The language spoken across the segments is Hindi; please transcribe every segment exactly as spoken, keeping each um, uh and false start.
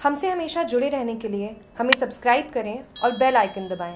हमसे हमेशा जुड़े रहने के लिए हमें सब्सक्राइब करें और बेल आइकन दबाएं।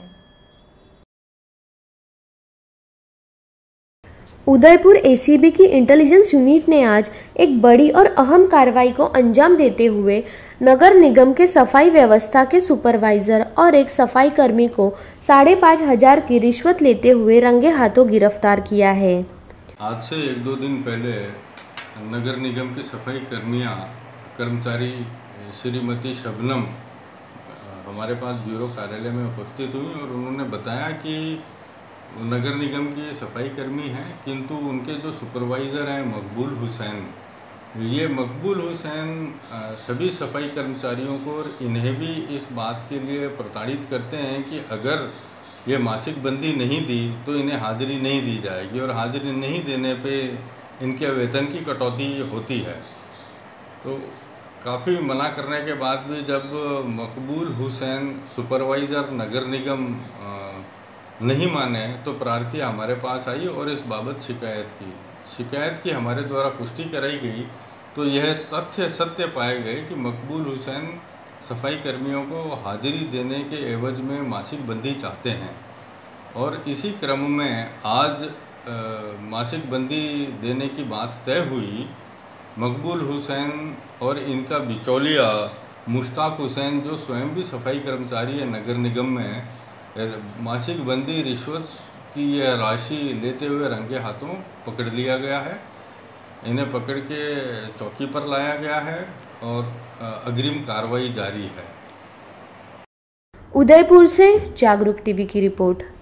उदयपुर एसीबी की इंटेलिजेंस यूनिट ने आज एक बड़ी और अहम कार्रवाई को अंजाम देते हुए नगर निगम के सफाई व्यवस्था के सुपरवाइजर और एक सफाई कर्मी को साढ़े पाँच हजार की रिश्वत लेते हुए रंगे हाथों गिरफ्तार किया है। आज से एक दो दिन पहले नगर निगम की सफाई कर्मियां कर्मचारी श्रीमती शबनम हमारे पास ब्यूरो कार्यालय में उपस्थित हुई और उन्होंने बताया कि नगर निगम की सफाई कर्मी हैं, किंतु उनके जो सुपरवाइज़र हैं मकबूल हुसैन, ये मकबूल हुसैन सभी सफाई कर्मचारियों को और इन्हें भी इस बात के लिए प्रताड़ित करते हैं कि अगर ये मासिक बंदी नहीं दी तो इन्हें हाजिरी नहीं दी जाएगी और हाजिरी नहीं देने पे इनके वेतन की कटौती होती है। तो काफ़ी मना करने के बाद भी जब मकबूल हुसैन सुपरवाइज़र नगर निगम नहीं माने तो प्रार्थी हमारे पास आई और इस बाबत शिकायत की शिकायत की हमारे द्वारा पुष्टि कराई गई तो यह तथ्य सत्य पाए गए कि मकबूल हुसैन सफाई कर्मियों को हाजिरी देने के एवज में मासिक बंदी चाहते हैं और इसी क्रम में आज आ, मासिक बंदी देने की बात तय हुई। मकबूल हुसैन और इनका बिचौलिया मुश्ताक हुसैन जो स्वयं भी सफाई कर्मचारी है नगर निगम में, मासिक बंदी रिश्वत की यह राशि लेते हुए रंगे हाथों पकड़ लिया गया है। इन्हें पकड़ के चौकी पर लाया गया है और अग्रिम कार्रवाई जारी है। उदयपुर से जागरूक टीवी की रिपोर्ट।